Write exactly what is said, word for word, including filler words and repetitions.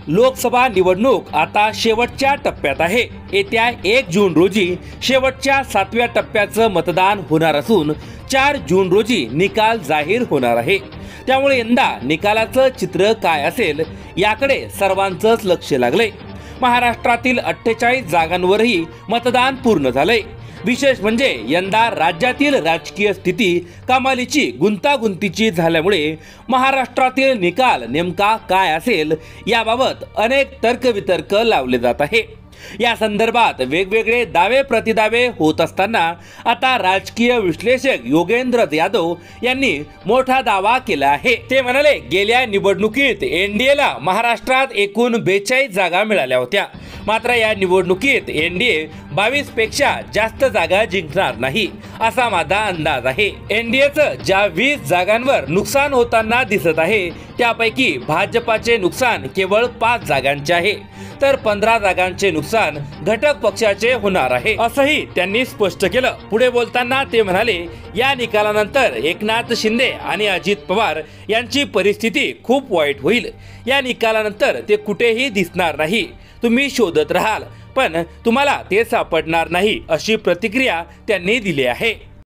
लोकसभा निवडणूक आता शेवटच्या टप्प्यात आहे। येत्या एक जून रोजी शेवटच्या सातव्या टप्प्याचं मतदान होणार असून चार जून रोजी निकाल जाहीर होणार आहे। त्यामुळे यंदा निकालाचं चित्र काय असेल याकडे सर्वांचंच लक्ष लागलंय। महाराष्ट्रातील अठ्ठेचाळीस जागांवरही मतदान पूर्ण झालंय। विशेष म्हणजे यंदा राज्यातील राजकीय स्थिती कमालीची गुंतागुंतीची झाल्यामुळे महाराष्ट्रातील निकाल नेमका काय असेल याबाबत अनेक तर्कवितर्क लावले जात आहे। या संदर्भात वेगवेगळे दावे प्रतिदावे होत असताना आता राजकीय विश्लेषक योगेंद्र यादव यांनी मोठा दावा केला आहे। ते म्हणाले, गेल्या निवडणुकीत एनडीएला महाराष्ट्रात एकूण बेचाळीस जागा मिळाल्या होत्या, मात्र या निवडणुकीत एनडीए बावीस पेक्षा जास्त जागा जिंकणार नाही असा माझा अंदाज आहे। एनडीएचं ज्या वीस जागांवर नुकसान होताना दिसत आहे त्यापैकी भाजपाचे नुकसान केवळ पाच जागांचे आहे, तर पंधरा जागांचे नुकसान घटक पक्षाचे होणार आहे असंही त्यांनी स्पष्ट केलं। पुढे बोलताना ते म्हणाले, या निकालानंतर एकनाथ शिंदे आणि अजित पवार यांची परिस्थिती खूप वाईट होईल। या निकालानंतर ते कुठेही दिसणार नाही, तुम्ही शोधत राहाल पण तुम्हाला ते सापडणार नाही अशी प्रतिक्रिया त्यांनी दिली आहे।